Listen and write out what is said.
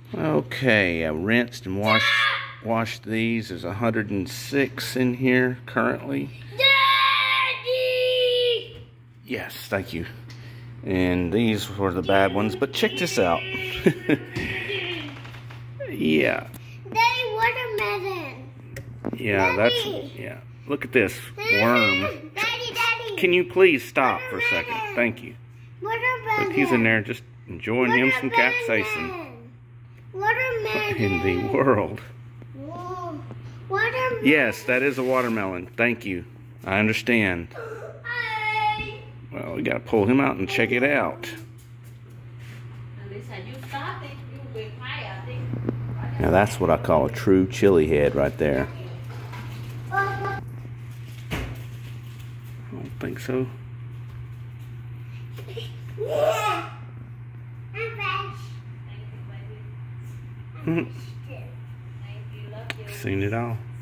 Okay, I rinsed and washed these. There's 106 in here currently. Daddy! Yes, thank you. And these were the bad ones, but check this out. Yeah. Daddy, watermelon. Yeah, that's, yeah. Look at this worm. Daddy. Can you please stop for a second? Thank you. Watermelon. Look, he's in there just enjoying him some capsaicin. Watermelon. What in the world? Whoa. Watermelon. Yes, that is a watermelon. Thank you. I understand. Hey. Well, we gotta pull him out and check it out. Now that's what I call a true chili head right there. I don't think so. Yeah. I'm fresh. Seen it all.